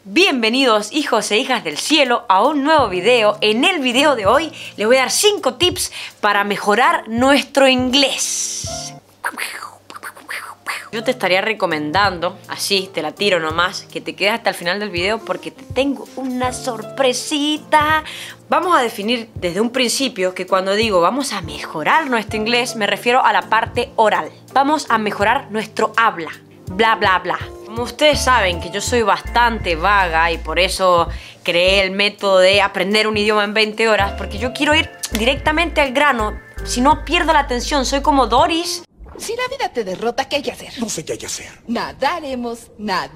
Bienvenidos hijos e hijas del cielo a un nuevo video. En el video de hoy les voy a dar 5 tips para mejorar nuestro inglés. Yo te estaría recomendando, así te la tiro nomás, que te quedes hasta el final del video porque te tengo una sorpresita. Vamos a definir desde un principio que cuando digo vamos a mejorar nuestro inglés me refiero a la parte oral. Vamos a mejorar nuestro habla, bla bla bla. Como ustedes saben que yo soy bastante vaga y por eso creé el método de aprender un idioma en 20 horas, porque yo quiero ir directamente al grano, si no pierdo la atención, soy como Doris. Si la vida te derrota, ¿qué hay que hacer? No sé qué hay que hacer. Nadaremos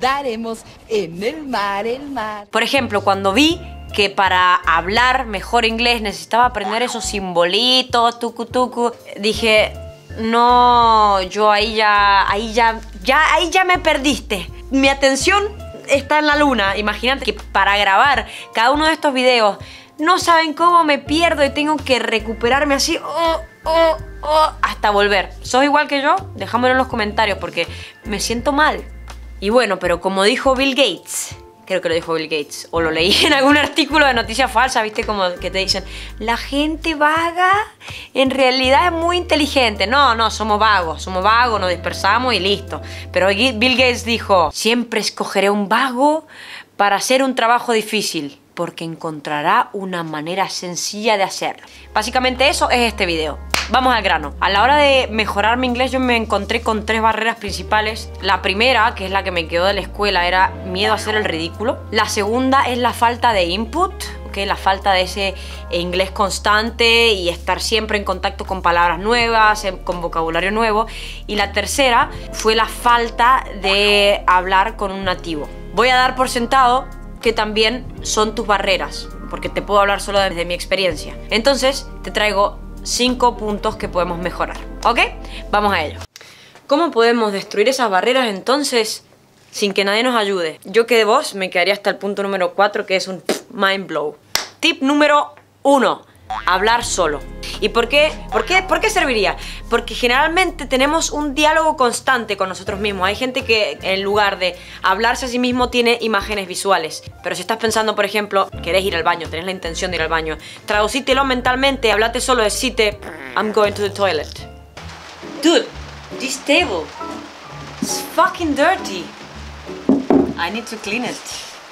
en el mar. Por ejemplo, cuando vi que para hablar mejor inglés necesitaba aprender esos simbolitos, tucu tucu, dije, no, yo ahí ya me perdiste. Mi atención está en la luna. Imagínate que para grabar cada uno de estos videos no saben cómo me pierdo y tengo que recuperarme así hasta volver. ¿Sos igual que yo? Déjamelo en los comentarios porque me siento mal. Y bueno, pero como dijo Bill Gates, creo que lo dijo Bill Gates, o lo leí en algún artículo de noticias falsas, viste, como que te dicen, la gente vaga en realidad es muy inteligente. No, somos vagos, nos dispersamos y listo. Pero Bill Gates dijo, siempre escogeré un vago para hacer un trabajo difícil, porque encontrará una manera sencilla de hacerlo. Básicamente eso es este video. Vamos al grano. A la hora de mejorar mi inglés yo me encontré con 3 barreras principales. La primera, que es la que me quedó de la escuela, era miedo a hacer el ridículo. La segunda es la falta de input, ¿okay? La falta de ese inglés constante y estar siempre en contacto con palabras nuevas, con vocabulario nuevo. Y la tercera fue la falta de hablar con un nativo. Voy a dar por sentado que también son tus barreras, porque te puedo hablar solo desde mi experiencia. Entonces te traigo 5 puntos que podemos mejorar, ¿ok? Vamos a ello. ¿Cómo podemos destruir esas barreras entonces sin que nadie nos ayude? Yo que de vos me quedaría hasta el punto número 4, que es un mind blow. Tip número 1, hablar solo. ¿Y por qué? ¿Por qué serviría? Porque generalmente tenemos un diálogo constante con nosotros mismos. Hay gente que en lugar de hablarse a sí mismo tiene imágenes visuales. Pero si estás pensando, por ejemplo, querés ir al baño, tenés la intención de ir al baño, traducítelo mentalmente, hablate solo, decite I'm going to the toilet. Dude, this table is fucking dirty. I need to clean it.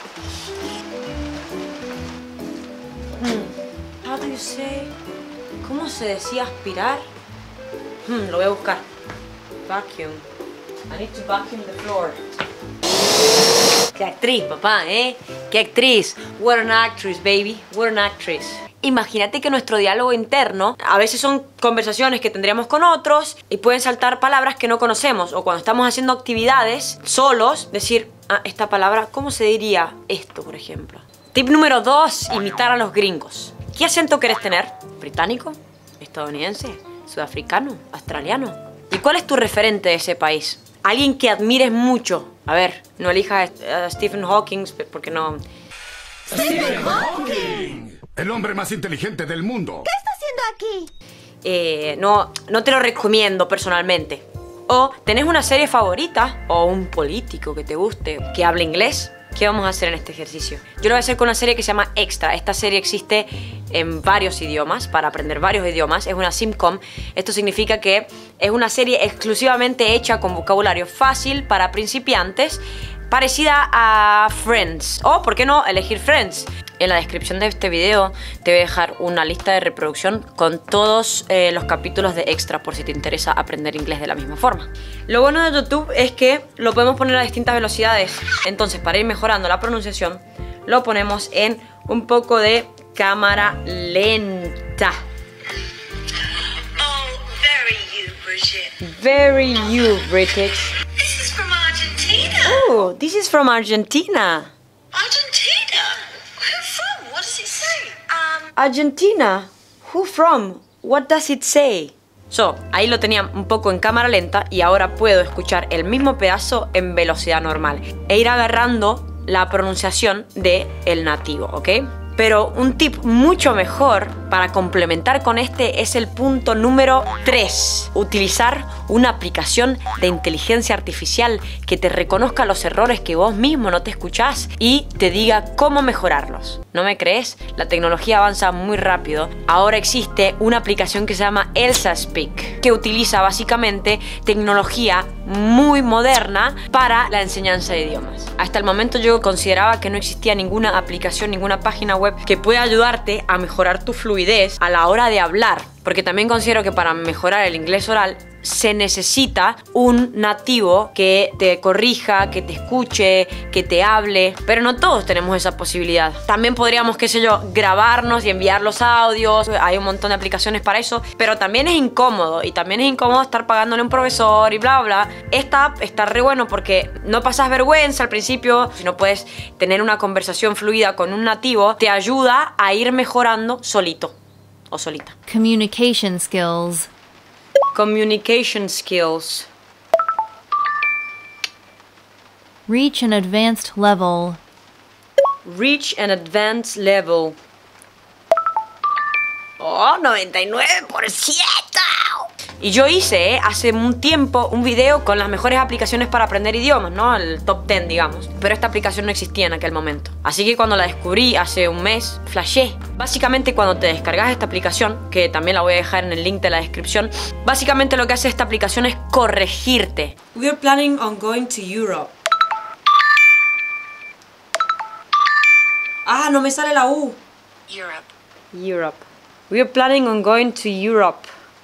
How do you say? ¿Cómo se decía aspirar? Lo voy a buscar. Vacuum. I need to vacuum the floor. ¡Qué actriz, papá, ¡Qué actriz! What an actress, baby. What an actress. Imagínate que nuestro diálogo interno a veces son conversaciones que tendríamos con otros y pueden saltar palabras que no conocemos. O cuando estamos haciendo actividades solos, decir, esta palabra, ¿cómo se diría esto, por ejemplo? Tip número 2, imitar a los gringos. ¿Qué acento querés tener? ¿Británico? ¿Estadounidense? ¿Sudafricano? ¿Australiano? ¿Y cuál es tu referente de ese país? Alguien que admires mucho. A ver, no elijas a Stephen Hawking, porque no... ¡Stephen Hawking! El hombre más inteligente del mundo. ¿Qué está haciendo aquí? No te lo recomiendo personalmente. O tenés una serie favorita o un político que te guste, que hable inglés. ¿Qué vamos a hacer en este ejercicio? Yo lo voy a hacer con una serie que se llama Extra. Esta serie existe en varios idiomas, para aprender varios idiomas. Es una sitcom. Esto significa que es una serie exclusivamente hecha con vocabulario fácil para principiantes, parecida a Friends. O, ¿por qué no elegir Friends? En la descripción de este video te voy a dejar una lista de reproducción con todos los capítulos de Extra por si te interesa aprender inglés de la misma forma. Lo bueno de YouTube es que lo podemos poner a distintas velocidades. Entonces, para ir mejorando la pronunciación, lo ponemos en un poco de cámara lenta. Oh, very you, Bridget. Very you, British. This is from Argentina. Oh, this is from Argentina. Argentina? Who from? What does it say? Argentina. Who from? What does it say? Ahí lo tenía un poco en cámara lenta y ahora puedo escuchar el mismo pedazo en velocidad normal e ir agarrando la pronunciación del nativo, ¿ok? Pero un tip mucho mejor para complementar con este es el punto número 3. Utilizar una aplicación de inteligencia artificial que te reconozca los errores que vos mismo no te escuchás y te diga cómo mejorarlos. ¿No me crees? La tecnología avanza muy rápido. Ahora existe una aplicación que se llama Elsa Speak, que utiliza básicamente tecnología muy moderna para la enseñanza de idiomas. Hasta el momento yo consideraba que no existía ninguna aplicación, ninguna página web que pueda ayudarte a mejorar tu fluidez a la hora de hablar, porque también considero que para mejorar el inglés oral se necesita un nativo que te corrija, que te escuche, que te hable, pero no todos tenemos esa posibilidad. También podríamos, qué sé yo, grabarnos y enviar los audios, hay un montón de aplicaciones para eso, pero también es incómodo, y también es incómodo estar pagándole a un profesor y bla bla. Esta app está re bueno porque no pasas vergüenza al principio, si no puedes tener una conversación fluida con un nativo, te ayuda a ir mejorando solito o solita. Communication skills. Communication skills. Reach an advanced level. Reach an advanced level. ¡Oh, 99%! Y yo hice hace un tiempo un video con las mejores aplicaciones para aprender idiomas, ¿no? El top 10, digamos. Pero esta aplicación no existía en aquel momento. Así que cuando la descubrí hace un mes, flashé. Básicamente cuando te descargas esta aplicación, que también la voy a dejar en el link de la descripción, básicamente lo que hace esta aplicación es corregirte. We're planning on going to Europe. Ah, no me sale la U. Europe. We're planning on going to Europe.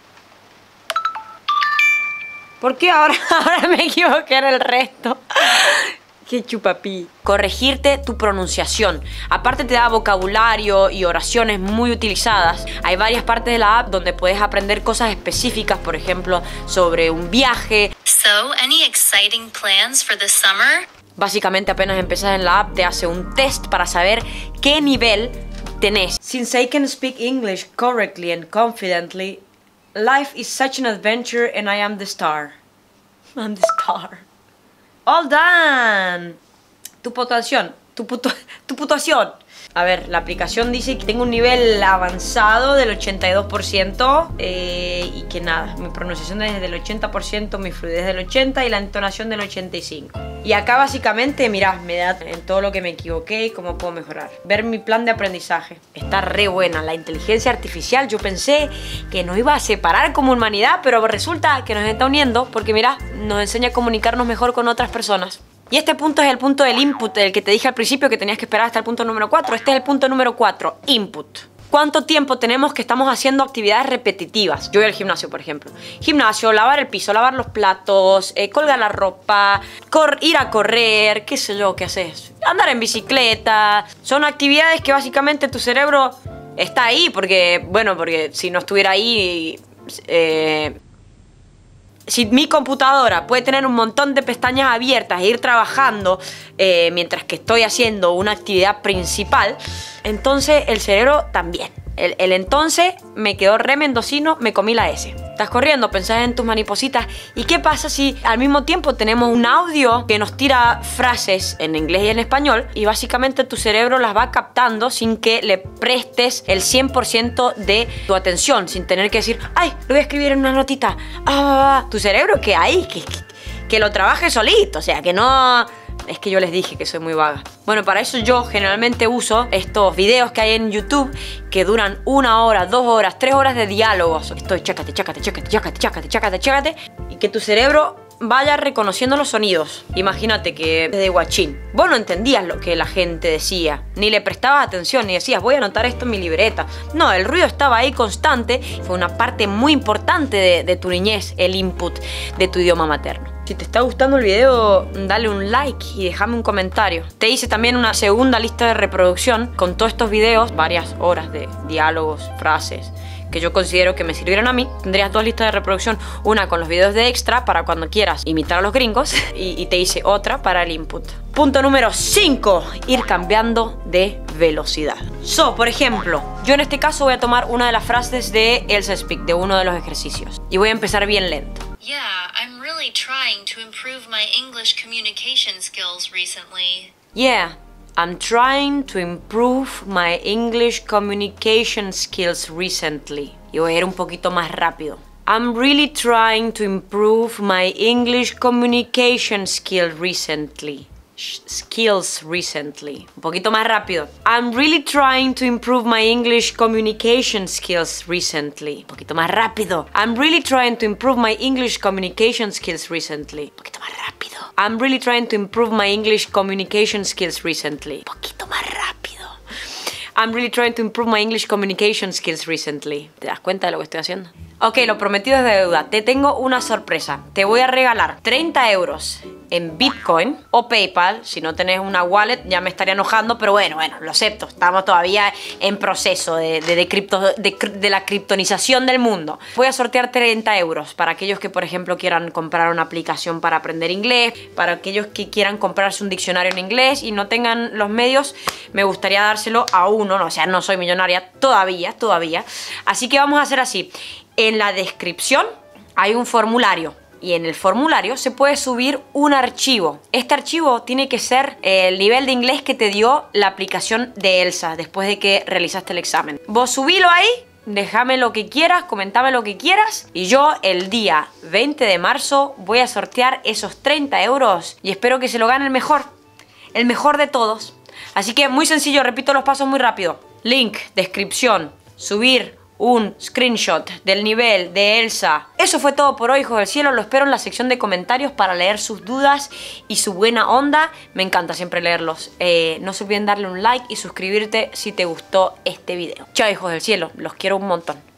¿Por qué ahora me equivoqué en el resto? Qué chupapi. Corregirte tu pronunciación. Aparte te da vocabulario y oraciones muy utilizadas. Hay varias partes de la app donde puedes aprender cosas específicas, por ejemplo, sobre un viaje. So, any exciting plans for the summer? Básicamente apenas empezás en la app te hace un test para saber qué nivel tenés. Since I can speak English correctly and confidently, life is such an adventure and I am the star. I'm the star. All done. Tu puntuación. Tu puntuación. A ver, la aplicación dice que tengo un nivel avanzado del 82% y que nada, mi pronunciación es del 80%, mi fluidez del 80% y la entonación del 85%. Y acá básicamente, mirá, me da en todo lo que me equivoqué y cómo puedo mejorar. Ver mi plan de aprendizaje. Está re buena. La inteligencia artificial, yo pensé que nos iba a separar como humanidad, pero resulta que nos está uniendo porque mirá, nos enseña a comunicarnos mejor con otras personas. Y este punto es el punto del input, el que te dije al principio que tenías que esperar hasta el punto número 4. Este es el punto número 4, input. ¿Cuánto tiempo tenemos que estamos haciendo actividades repetitivas? Yo voy al gimnasio, por ejemplo. Gimnasio, lavar el piso, lavar los platos, colgar la ropa, ir a correr, qué sé yo, ¿qué haces? Andar en bicicleta. Son actividades que básicamente tu cerebro está ahí porque, bueno, porque si no estuviera ahí... Si mi computadora puede tener un montón de pestañas abiertas e ir trabajando mientras que estoy haciendo una actividad principal, entonces el cerebro también. El entonces me quedó re mendocino, me comí la S. Estás corriendo, pensás en tus maripositas. ¿Y qué pasa si al mismo tiempo tenemos un audio que nos tira frases en inglés y en español y básicamente tu cerebro las va captando sin que le prestes el 100% de tu atención, sin tener que decir, ay, lo voy a escribir en una notita. Tu cerebro que ahí, que lo trabaje solito, o sea, que no... Es que yo les dije que soy muy vaga. Bueno, para eso yo generalmente uso estos videos que hay en YouTube que duran 1 hora, 2 horas, 3 horas de diálogos. Estoy chácate, chácate, chácate, chácate, chácate, chácate, chácate. Y que tu cerebro vaya reconociendo los sonidos. Imagínate que desde guachín vos no entendías lo que la gente decía, ni le prestabas atención, ni decías voy a anotar esto en mi libreta. No, el ruido estaba ahí constante. Fue una parte muy importante de tu niñez, el input de tu idioma materno. Si te está gustando el video, dale un like y déjame un comentario. Te hice también una segunda lista de reproducción con todos estos videos, varias horas de diálogos, frases que yo considero que me sirvieron a mí. Tendrías 2 listas de reproducción, una con los videos de extra para cuando quieras imitar a los gringos y te hice otra para el input. Punto número 5, ir cambiando de velocidad. Por ejemplo, yo en este caso voy a tomar una de las frases de Elsa Speak, de uno de los ejercicios, y voy a empezar bien lento. Yeah, I'm really trying to improve my English communication skills recently. Yeah, I'm trying to improve my English communication skills recently. Y voy a ir un poquito más rápido. I'm really trying to improve my English communication skills recently. Un poquito más rápido. I'm really trying to improve my English communication skills recently. Un poquito más rápido. I'm really trying to improve my English communication skills recently. Un poquito más rápido. I'm really trying to improve my English communication skills recently. Un poquito más rápido. I'm really trying to improve my English communication skills recently. ¿Te das cuenta de lo que estoy haciendo? Ok, lo prometido es deuda. Te tengo una sorpresa. Te voy a regalar 30 euros en Bitcoin o PayPal. Si no tenés una wallet ya me estaría enojando, pero bueno, lo acepto. Estamos todavía en proceso de la criptonización del mundo. Voy a sortear 30 euros para aquellos que, por ejemplo, quieran comprar una aplicación para aprender inglés, para aquellos que quieran comprarse un diccionario en inglés y no tengan los medios. Me gustaría dárselo a uno, o sea, no soy millonaria todavía. Así que vamos a hacer así. En la descripción hay un formulario y en el formulario se puede subir un archivo. Este archivo tiene que ser el nivel de inglés que te dio la aplicación de Elsa después de que realizaste el examen. Vos subilo ahí, déjame lo que quieras, comentame lo que quieras y yo el día 20 de marzo voy a sortear esos 30 euros y espero que se lo gane el mejor de todos. Así que muy sencillo, repito los pasos muy rápido. Link, descripción, subir un screenshot del nivel de Elsa. Eso fue todo por hoy, hijos del cielo. Lo espero en la sección de comentarios para leer sus dudas y su buena onda. Me encanta siempre leerlos. No se olviden darle un like y suscribirte si te gustó este video. Chao, hijos del cielo. Los quiero un montón.